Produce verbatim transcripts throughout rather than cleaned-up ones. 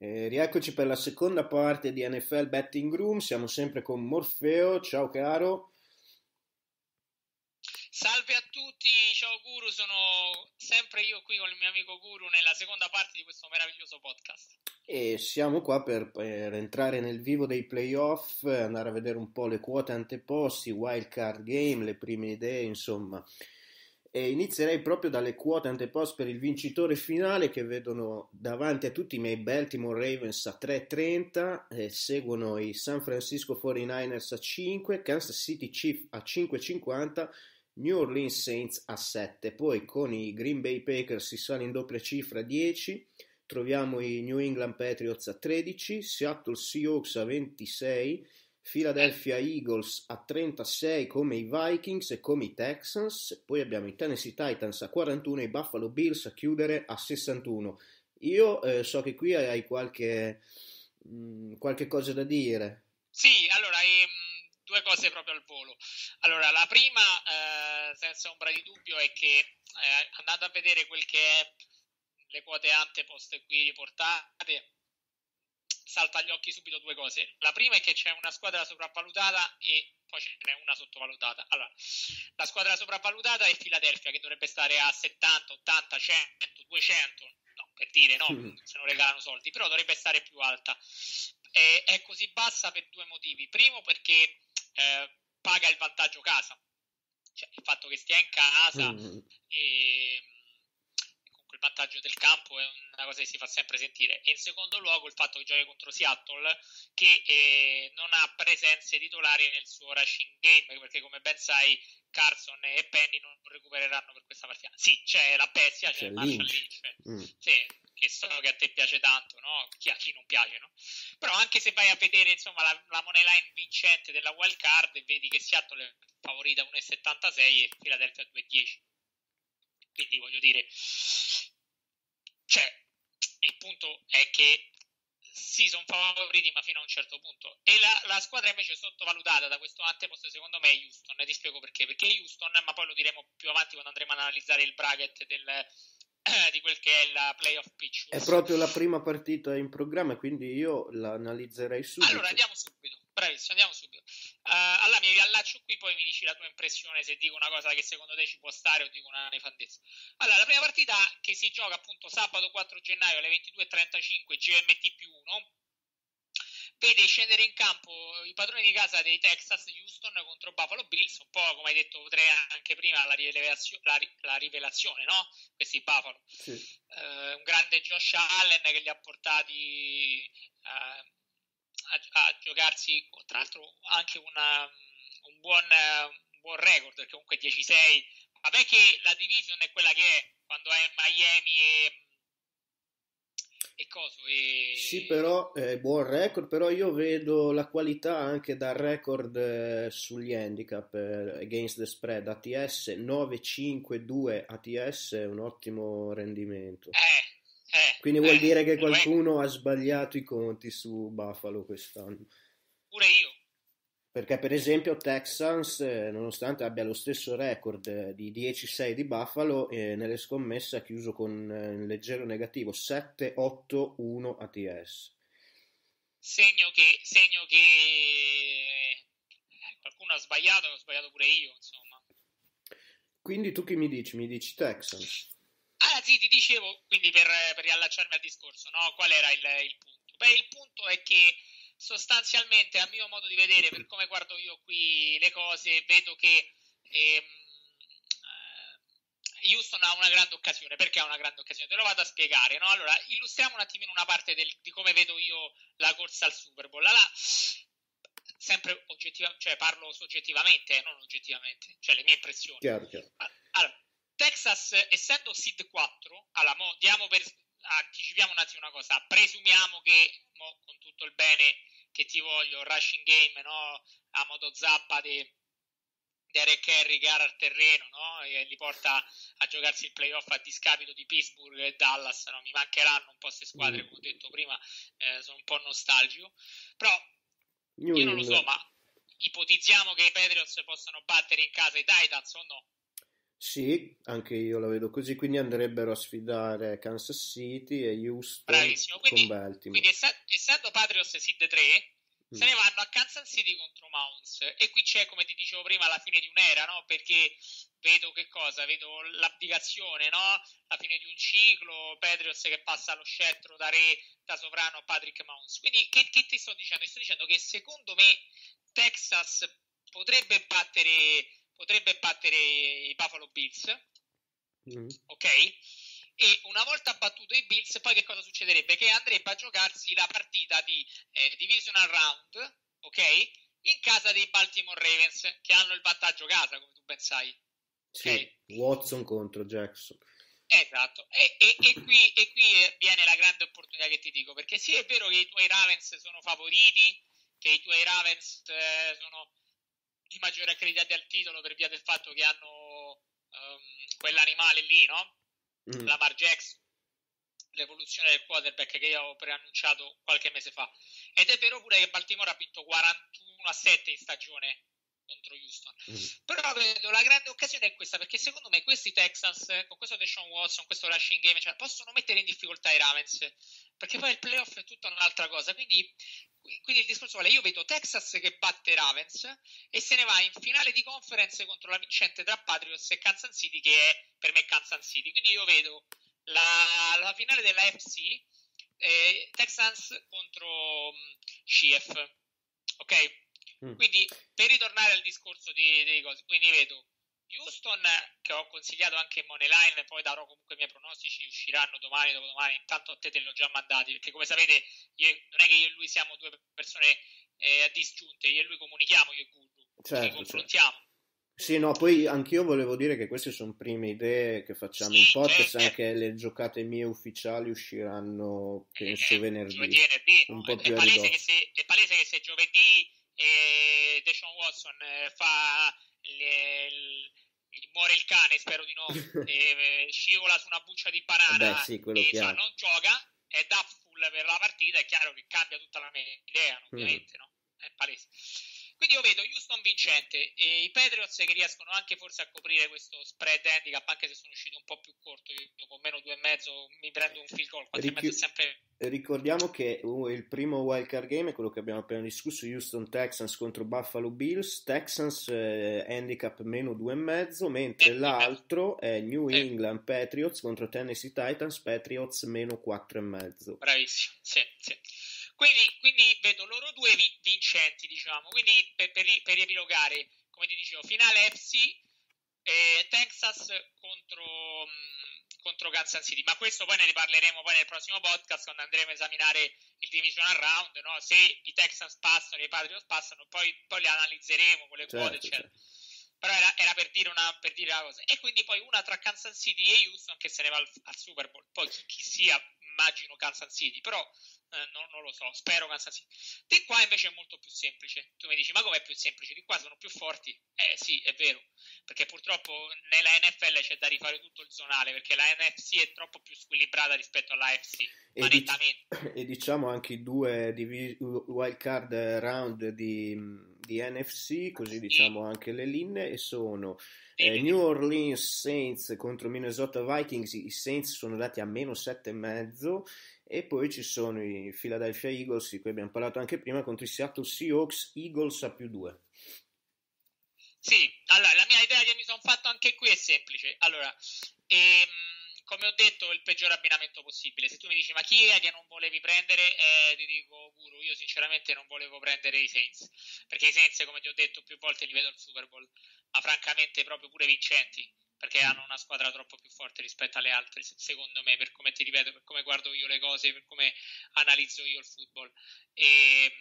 Eh, rieccoci per la seconda parte di N F L Betting Room, siamo sempre con Morfeo, ciao caro. Salve a tutti, ciao Guru, sono sempre io qui con il mio amico Guru nella seconda parte di questo meraviglioso podcast. E siamo qua per, per entrare nel vivo dei playoff, andare a vedere un po' le quote anteposti, wild card game, le prime idee, insomma. E inizierei proprio dalle quote antepost per il vincitore finale che vedono davanti a tutti i miei Baltimore Ravens a tre e trenta, eh, seguono i San Francisco quarantanovers a cinque, Kansas City Chiefs a cinque e cinquanta, New Orleans Saints a sette, poi con i Green Bay Packers si sale in doppia cifra a dieci, troviamo i New England Patriots a tredici, Seattle Seahawks a ventisei, Philadelphia Eagles a trentasei come i Vikings e come i Texans, poi abbiamo i Tennessee Titans a quarantuno e i Buffalo Bills a chiudere a sessantuno. Io eh, so che qui hai qualche, mh, qualche cosa da dire. Sì, allora, ehm, due cose proprio al volo. Allora, la prima, eh, senza ombra di dubbio, è che eh, andando a vedere quel che è le quote anteposte qui riportate, salta agli occhi subito due cose. La prima è che c'è una squadra sopravvalutata e poi ce n'è una sottovalutata. Allora, la squadra sopravvalutata è Philadelphia, che dovrebbe stare a settanta, ottanta, cento, duecento, no, per dire, no, se non regalano soldi, però dovrebbe stare più alta. Eh, è così bassa per due motivi. Primo, perché eh, paga il vantaggio casa, cioè il fatto che stia in casa Mm. e comunque il vantaggio del campo è una cosa che si fa sempre sentire. E in secondo luogo il fatto che giochi contro Seattle, che eh, non ha presenze titolari nel suo rushing game, perché come ben sai Carson e Penny non recupereranno per questa partita. Sì, c'è la bestia, c'è, C'è Marshall Lynch. Lynch, Mm. sì, che so che a te piace tanto, no? Chi, a chi non piace, no? Però anche se vai a vedere insomma la, la money line vincente della wild card e vedi che Seattle è favorita uno e settantasei e Philadelphia due e dieci, quindi voglio dire, cioè il punto è che sì, sono favoriti ma fino a un certo punto. E la, la squadra invece sottovalutata da questo antepost secondo me è Houston, e ti spiego perché. Perché Houston, ma poi lo diremo più avanti quando andremo ad analizzare il bracket del, eh, di quel che è la playoff picture. È proprio la prima partita in programma, quindi io la analizzerei subito. Allora andiamo subito, bravissimo, andiamo subito. Uh, allora mi riallaccio qui, poi mi dici la tua impressione se dico una cosa che secondo te ci può stare o dico una nefandezza. Allora, la prima partita che si gioca appunto sabato quattro gennaio alle ventidue e trentacinque G M T più uno vede scendere in campo i padroni di casa dei Texas, Houston, contro Buffalo Bills, un po' come hai detto tre anche prima, la, rivelazio- la, ri- la rivelazione, no? Questi Buffalo. Sì. Uh, un grande Josh Allen che li ha portati uh, a, a giocarsi, tra l'altro anche una, un, buon, un buon record, perché comunque dieci sei, vabbè che la division è quella che è, quando è Miami e e coso e... Sì, però è buon record, però io vedo la qualità anche dal record eh, sugli handicap eh, against the spread A T S nove cinque due A T S è un ottimo rendimento. Eh, eh, Quindi vuol eh, dire che lo è. qualcuno ha sbagliato i conti su Buffalo quest'anno. Pure io. Perché per esempio Texans, eh, nonostante abbia lo stesso record eh, di dieci sei di Buffalo, eh, nelle scommesse ha chiuso con eh, un leggero negativo sette otto uno A T S. Segno che, segno che qualcuno ha sbagliato, ho sbagliato pure io, insomma. Quindi tu che mi dici? Mi dici Texans? Ah sì, ti dicevo, quindi per, per riallacciarmi al discorso, no? Qual era il, il punto? Beh, il punto è che sostanzialmente, a mio modo di vedere, per come guardo io qui le cose, vedo che ehm, eh, Houston ha una grande occasione. Perché ha una grande occasione? Te lo vado a spiegare, no? Allora, illustriamo un attimino una parte del, di come vedo io la corsa al Super Bowl. Allora, sempre oggettivamente, cioè parlo soggettivamente, eh, non oggettivamente, cioè le mie impressioni. Chiaro, chiaro. Allora, Texas, essendo seed quattro, allora, mo, diamo per, anticipiamo un attimo una cosa, presumiamo che, mo, con tutto il bene che ti voglio, rushing game, no, a modo zappa di Derek Henry che era al terreno, no, e li porta a giocarsi il playoff a discapito di Pittsburgh e Dallas, no, mi mancheranno un po' queste squadre, come ho detto prima, eh, sono un po' nostalgico, però New io non lo so, England. ma ipotizziamo che i Patriots possano battere in casa i Titans o no? Sì, anche io la vedo così, quindi andrebbero a sfidare Kansas City e Houston Bravissimo. con Quindi, Baltimore. quindi essa- essendo Patriots Seed tre, se Mm. ne vanno a Kansas City contro Mounts. E qui c'è, come ti dicevo prima, la fine di un'era, no? Perché vedo che cosa? Vedo l'abdicazione, no? La fine di un ciclo, Patriots che passa lo scettro da re, da sovrano a Patrick Mahomes. Quindi che, che ti sto dicendo? Ti sto dicendo che secondo me Texas potrebbe battere, potrebbe battere i Buffalo Bills, Mm. ok? E una volta battuto i Bills, poi che cosa succederebbe? Che andrebbe a giocarsi la partita di eh, Divisional Round, ok? In casa dei Baltimore Ravens, che hanno il vantaggio casa, come tu ben sai, Sì, ok? Watson contro Jackson. Esatto, e, e, e qui, e qui viene la grande opportunità che ti dico, perché sì, è vero che i tuoi Ravens sono favoriti, che i tuoi Ravens eh, sono i maggiori accreditati al titolo per via del fatto che hanno um, quell'animale lì, no? Mm. Lamar Jackson, l'evoluzione del quarterback che io avevo preannunciato qualche mese fa. Ed è vero pure che Baltimore ha vinto quarantuno a sette in stagione contro Houston. Mm. Però vedo la grande occasione è questa, perché secondo me questi Texans, con questo Deshaun Watson, questo rushing game, cioè, possono mettere in difficoltà i Ravens, perché poi il playoff è tutta un'altra cosa. Quindi, quindi il discorso vale, io vedo Texas che batte Ravens e se ne va in finale di conference contro la vincente tra Patriots e Kansas City, che è per me Kansas City. Quindi io vedo la, la finale della F C, eh, Texans contro um, C F, ok? Mm. Quindi per ritornare al discorso di, di cose, quindi vedo Houston, che ho consigliato anche in Moneyline, poi darò comunque i miei pronostici, usciranno domani, dopodomani, intanto a te te li ho già mandati, perché come sapete io, non è che io e lui siamo due persone eh, disgiunte, io e lui comunichiamo, io e Guru, ci Certo, certo. confrontiamo. Sì, no, poi anch'io volevo dire che queste sono prime idee che facciamo in Sì, podcast, certo, anche le giocate mie ufficiali usciranno, penso, eh, venerdì, giovedì e venerdì, un no? po' È, è, più a palese che ridosso. se, è palese che se giovedì eh, Deshaun Watson eh, fa le, il, il- muore il cane, spero di no, e, eh, scivola su una buccia di Beh, banana sì, quello e insomma chiaro. non gioca, è da full per la partita, è chiaro che cambia tutta la mia idea, no? Mm. Ovviamente, no? È palese. Quindi io vedo Houston vincente e i Patriots che riescono anche forse a coprire questo spread handicap, anche se sono uscito un po' più corto, io con meno due e mezzo mi prendo un field goal, quattro e mezzo è Richi- sempre... Ricordiamo che uh, il primo wildcard game è quello che abbiamo appena discusso, Houston Texans contro Buffalo Bills, Texans eh, handicap meno due e mezzo, mentre meno due e mezzo. l'altro è New Sì, England Patriots contro Tennessee Titans, Patriots meno quattro e mezzo. bravissimo. Sì, sì. Quindi, quindi vedo loro due vi- vincenti, diciamo. Quindi per, per, ri- per riepilogare, come ti dicevo, finale F C, eh, Texas contro, mh, contro Kansas City. Ma questo poi ne riparleremo poi nel prossimo podcast quando andremo a esaminare il divisional round, no? Se i Texans passano e i Patriots passano, poi, poi li analizzeremo con le quote, Certo, eccetera. certo. Però era, era per, dire una, per dire una cosa. E quindi poi una tra Kansas City e Houston che se ne va al, al Super Bowl. Poi chi, chi sia, immagino Kansas City, però eh, non, non lo so, spero Kansas City. Di qua invece è molto più semplice. Tu mi dici, ma com'è più semplice? Di qua sono più forti? Eh sì, è vero, perché purtroppo nella N F L c'è da rifare tutto il zonale, perché la N F C è troppo più squilibrata rispetto alla A F C, E, ma dic- nettamente. e diciamo anche i due divi- wild card round di, di N F C, così Sì, diciamo anche le linee, e sono eh, dimmi, New dimmi. Orleans Saints contro Minnesota Vikings, i Saints sono dati a meno sette e mezzo, e poi ci sono i Philadelphia Eagles, di cui abbiamo parlato anche prima, contro i Seattle Seahawks, Eagles a più due. Sì, allora la mia idea che mi sono fatto anche qui è semplice. Allora, ehm, come ho detto, il peggior abbinamento possibile. Se tu mi dici, ma chi è che non volevi prendere? Eh, ti dico, Guru, io sinceramente non volevo prendere i Saints, perché i Saints, come ti ho detto più volte, li vedo al Super Bowl, ma francamente proprio pure vincenti, perché hanno una squadra troppo più forte rispetto alle altre, secondo me, per come ti ripeto, per come guardo io le cose, per come analizzo io il football. E,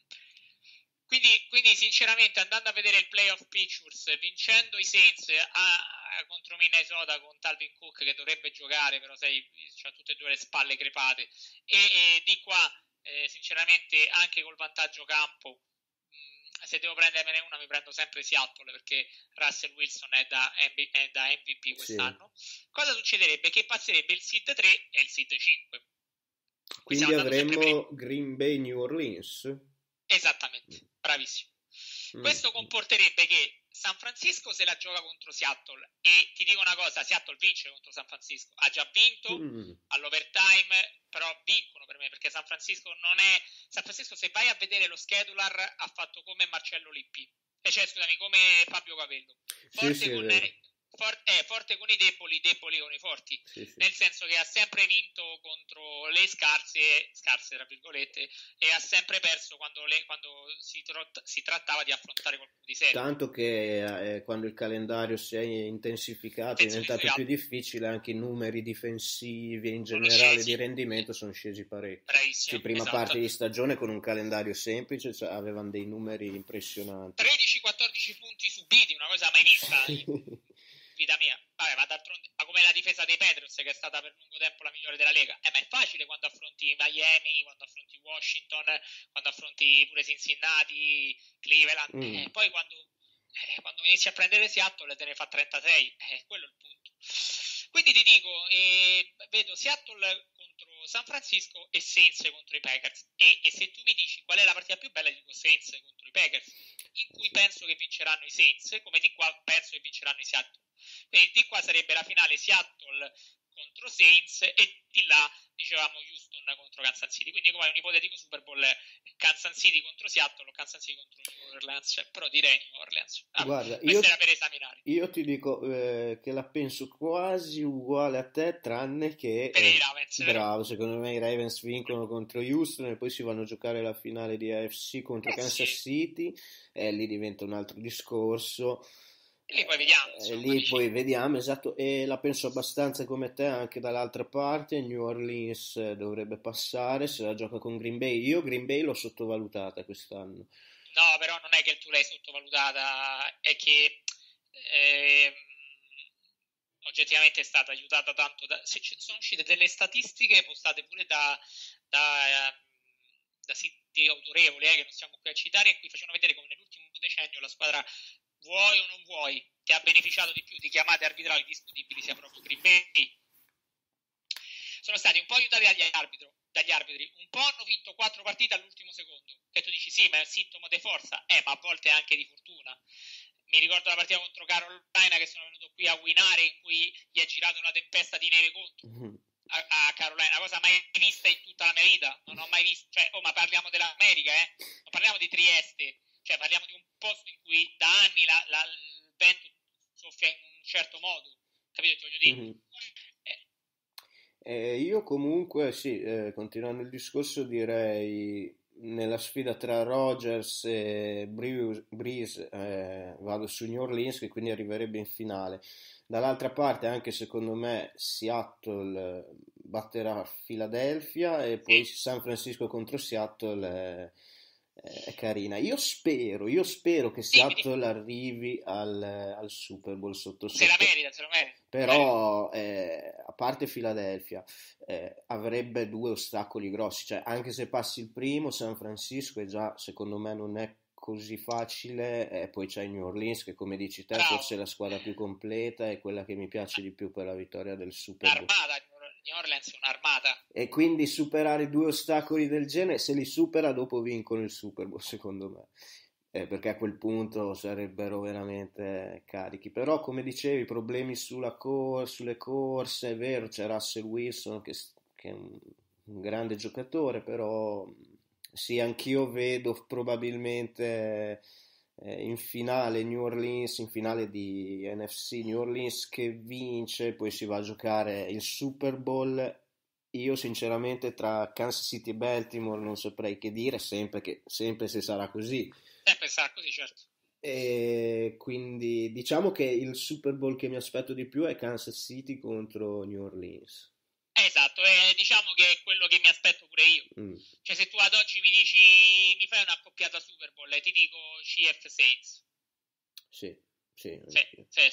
quindi, quindi, sinceramente, andando a vedere il playoff pictures, vincendo i Saints a, a, contro Minnesota con Talvin Cook che dovrebbe giocare, però sai, c'ha tutte e due le spalle crepate, e, e di qua, eh, sinceramente, anche col vantaggio campo, mh, se devo prendermene una, mi prendo sempre Seattle perché Russell Wilson è da, è da M V P Sì. quest'anno. Cosa succederebbe? Che passerebbe il seed tre e il seed cinque. Qui Quindi stiamo andando sempre prima. avremo Green Bay New Orleans. Esattamente, bravissimo. Mm, Questo mm. comporterebbe che San Francisco se la gioca contro Seattle, e ti dico una cosa, Seattle vince contro San Francisco, ha già vinto mm. all'overtime, però vincono per me, perché San Francisco non è... San Francisco, se vai a vedere lo schedular, ha fatto come Marcello Lippi, e cioè scusami, come Fabio Capello, forte sì, sì, con... For- è forte con i deboli, deboli con i forti, sì, sì. Nel senso che ha sempre vinto contro le scarse, scarse tra virgolette, e ha sempre perso quando, le, quando si, trot- si trattava di affrontare qualcuno di serio. Tanto che eh, quando il calendario si è intensificato, è diventato più difficile, anche i numeri difensivi in generale di rendimento sono scesi parecchio. Bravissimo, sì, prima esatto. parte di stagione con un calendario semplice, cioè, avevano dei numeri impressionanti. tredici quattordici punti subiti, una cosa mai vista in vita mia. Vabbè, ma d'altronde, ma come la difesa dei Patriots, che è stata per lungo tempo la migliore della Lega. Eh, ma è facile quando affronti Miami, quando affronti Washington, quando affronti pure Cincinnati, Cleveland. Mm. Eh, poi quando, eh, quando inizi a prendere Seattle te ne fa trentasei. Eh, quello è il punto. Quindi ti dico, eh, vedo Seattle contro San Francisco e Saints contro i Packers. E, e se tu mi dici qual è la partita più bella, dico Saints contro i Packers, in cui penso che vinceranno i Saints, come di qua penso che vinceranno i Seattle. Quindi di qua sarebbe la finale Seattle contro Saints, e di là dicevamo Houston contro Kansas City. Quindi come un ipotetico Super Bowl Kansas City contro Seattle o Kansas City contro New Orleans, però direi New Orleans. Ah, Guarda, questo io, era per esaminare. Io ti dico eh, che la penso quasi uguale a te, tranne che per eh, i Ravens, bravo, secondo me i Ravens vincono contro Houston e poi si vanno a giocare la finale di A F C contro eh Kansas sì. City, e lì diventa un altro discorso. E lì poi vediamo, insomma, e lì dici... poi vediamo, esatto, e la penso abbastanza come te anche dall'altra parte. New Orleans dovrebbe passare se la gioca con Green Bay. Io Green Bay l'ho sottovalutata quest'anno. No, però non è che tu l'hai sottovalutata, è che eh, oggettivamente è stata aiutata tanto da... Sono uscite delle statistiche postate pure da, da, da siti autorevoli eh, che non stiamo qui a citare, e qui facevano vedere come nell'ultimo decennio la squadra, vuoi o non vuoi, che ha beneficiato di più di chiamate arbitrali discutibili sia proprio Green Bay. Sono stati un po' aiutati dagli arbitri, dagli arbitri, un po' hanno vinto quattro partite all'ultimo secondo, che tu dici sì, ma è un sintomo di forza, eh, ma a volte anche di fortuna. Mi ricordo la partita contro Carolina, che sono venuto qui a winare, in cui gli è girato una tempesta di neve contro mm-hmm. a, a Carolina, una cosa mai vista in tutta la mia vita, non ho mai visto, cioè, oh, ma parliamo dell'America, eh, non parliamo di Trieste, cioè parliamo di un posto in cui da anni la, la, il vento soffia in un certo modo, capito che voglio dire? Mm-hmm. Eh. Eh, io comunque, sì, eh, continuando il discorso, direi nella sfida tra Rodgers e Breeze eh, vado su New Orleans, che quindi arriverebbe in finale. Dall'altra parte anche secondo me Seattle batterà Philadelphia, e poi San Francisco contro Seattle è, è carina. Io spero, io spero che Seattle arrivi al, al Super Bowl sotto sotto. Se la merita, se lo merita. Però eh, a parte Philadelphia eh, avrebbe due ostacoli grossi, cioè anche se passi il primo, San Francisco è già, secondo me non è così facile, e poi c'è New Orleans che, come dici te, Bravo. forse è la squadra più completa e quella che mi piace di più per la vittoria del Super Bowl. L'armata, New Orleans è un'armata. E quindi superare due ostacoli del genere, se li supera dopo vincono il Super Bowl, secondo me. Eh, perché a quel punto sarebbero veramente carichi. Però, come dicevi, problemi sulla cor- sulle corse, è vero, c'è Russell Wilson che, che è un, un grande giocatore, però sì, anch'io vedo probabilmente eh, in finale New Orleans, in finale di N F C New Orleans che vince, poi si va a giocare il Super Bowl. Io sinceramente tra Kansas City e Baltimore non saprei che dire, sempre, che, sempre se sarà così. Sempre sarà così, certo. E quindi diciamo che il Super Bowl che mi aspetto di più è Kansas City contro New Orleans. Esatto, eh, diciamo che è quello che mi aspetto pure io. Mm. Cioè, se tu ad oggi mi dici mi fai una accoppiata Super Bowl, eh, ti dico C F Saints. Sì, sì, sì, sì,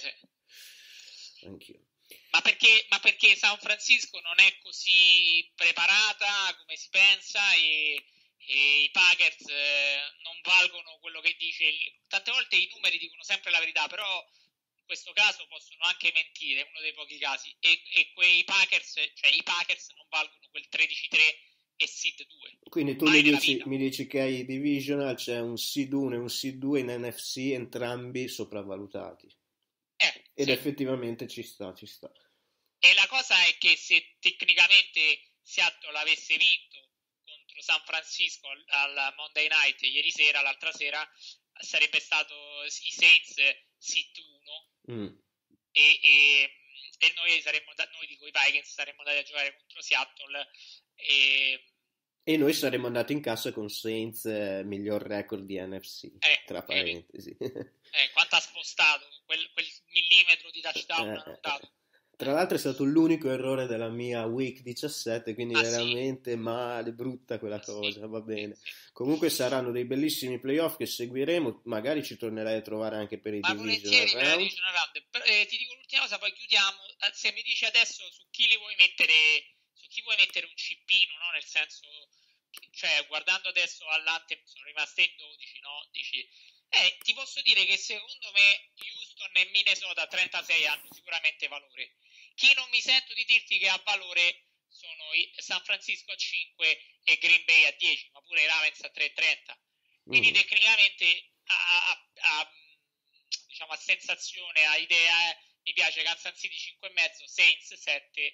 sì. Anch'io. Ma perché, ma perché San Francisco non è così preparata come si pensa, e, e i Packers eh, non valgono quello che dice il... Tante volte i numeri dicono sempre la verità, però in questo caso possono anche mentire, è uno dei pochi casi, e, e quei Packers, cioè i Packers non valgono quel tredici tre e e seed due. Quindi tu mi dici, mi dici che ai divisional c'è un seed uno e un seed due in N F C, entrambi sopravvalutati. Eh, Ed sì. effettivamente ci sta, ci sta. E la cosa è che se tecnicamente Seattle avesse vinto contro San Francisco al, al Monday Night ieri sera, l'altra sera, sarebbe stato i Saints seed uno mm. e, e, e noi saremmo noi dico i Vikings saremmo andati a giocare contro Seattle e, e noi saremmo andati in cassa con Saints eh, miglior record di N F C eh, tra parentesi eh, eh, quanto ha spostato quel, quel millimetro di touchdown eh, hanno dato. Tra l'altro è stato l'unico errore della mia week diciassette, quindi ah, veramente sì. male, brutta quella cosa, sì. va bene. Sì. Comunque saranno dei bellissimi playoff che seguiremo, magari ci tornerai a trovare anche per i Ma divisional round. Per divisional round. Eh, ti dico l'ultima cosa, poi chiudiamo. Se mi dici adesso su chi li vuoi mettere, su chi vuoi mettere un cippino, no? Nel senso, cioè guardando adesso all'Anthem sono rimaste in dodici, no? Dici, eh, ti posso dire che secondo me Houston e Minnesota a trentasei hanno sicuramente valore. Chi non mi sento di dirti che ha valore sono i San Francisco a cinque e Green Bay a dieci, ma pure i Ravens a tre e trenta. Quindi mm. tecnicamente a, a, a, diciamo a sensazione, a idea, eh, mi piace Kansas City cinque e mezzo, Saints sette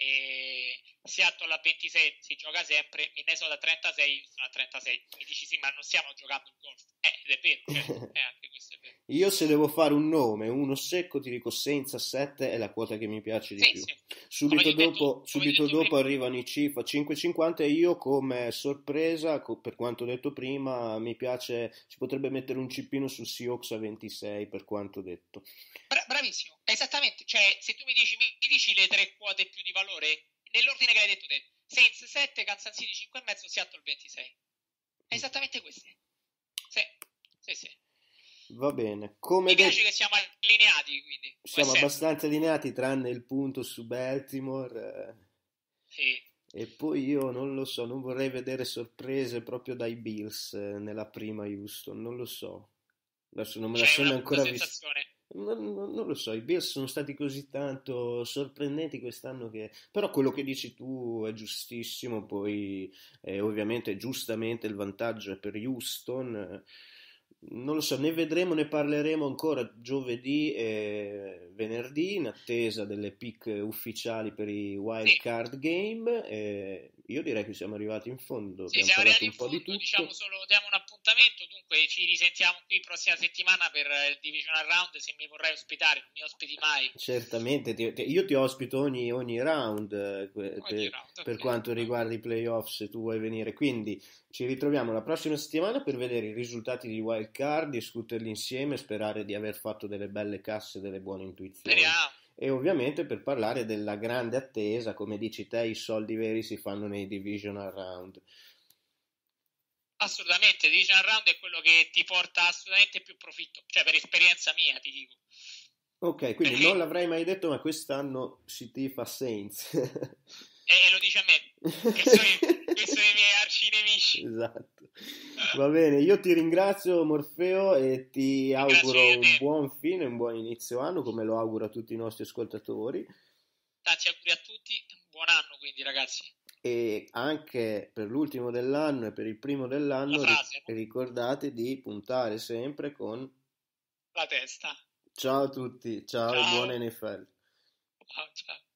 e Seattle a ventisei si gioca sempre, Minnesota a trentasei, Houston a trentasei. Mi dici sì, ma non stiamo giocando il golf. Eh, ed è vero, cioè, eh, anche questo è vero. Io se devo fare un nome, uno secco, ti dico Saints a sette è la quota che mi piace di sì, più. Sì. Subito come dopo, detto, subito dopo prima. Arrivano i Chiefs a cinque e cinquanta e io come sorpresa, per quanto detto prima, mi piace, si potrebbe mettere un cippino su Seahawks a ventisei per quanto detto. Bra- bravissimo, esattamente, cioè se tu mi dici, mi dici le tre quote più di valore, nell'ordine che hai detto te, Saints sette, Kansas City cinque e mezzo, Seattle ventisei. È esattamente queste. Sì, sì, sì. Va bene. Come mi piace det- che siamo allineati, quindi. Siamo abbastanza allineati tranne il punto su Baltimore. Eh. Sì. E poi io non lo so, non vorrei vedere sorprese proprio dai Bills eh, nella prima Houston, non lo so. Adesso non me la sono ancora vista. Non, non, non lo so, i Bills sono stati così tanto sorprendenti quest'anno che... Però quello che dici tu è giustissimo, poi eh, ovviamente giustamente il vantaggio è per Houston. Eh, non lo so, ne vedremo, ne parleremo ancora giovedì e venerdì in attesa delle pick ufficiali per i wild card game. E io direi che siamo arrivati in fondo, sì, abbiamo parlato un po' fondo, di tutto. Diciamo solo, diamo un appuntamento, dunque ci risentiamo qui prossima settimana per il divisional round, se mi vorrai ospitare, non mi ospiti mai. Certamente, ti, ti, io ti ospito ogni, ogni round, eh, ogni per, round okay. per quanto riguarda i playoff se tu vuoi venire, quindi ci ritroviamo la prossima settimana per vedere i risultati di wild card, discuterli insieme, sperare di aver fatto delle belle casse, delle buone intuizioni. Speriamo. E ovviamente per parlare della grande attesa, come dici te, i soldi veri si fanno nei divisional round. Assolutamente, il divisional round è quello che ti porta assolutamente più profitto, cioè per esperienza mia ti dico. Ok, quindi Perché... non l'avrei mai detto, ma quest'anno si tifa Saints. e, e lo dice a me, che sono, i, che sono i miei arcinemici. Esatto. Va bene, io ti ringrazio Morfeo e ti auguro un buon fine, un buon inizio anno, come lo auguro a tutti i nostri ascoltatori. Tanti auguri a tutti, buon anno quindi ragazzi. E anche per l'ultimo dell'anno e per il primo dell'anno frase, ri- ricordate di puntare sempre con la testa. Ciao a tutti, ciao, ciao. E buona N F L. Ciao, ciao.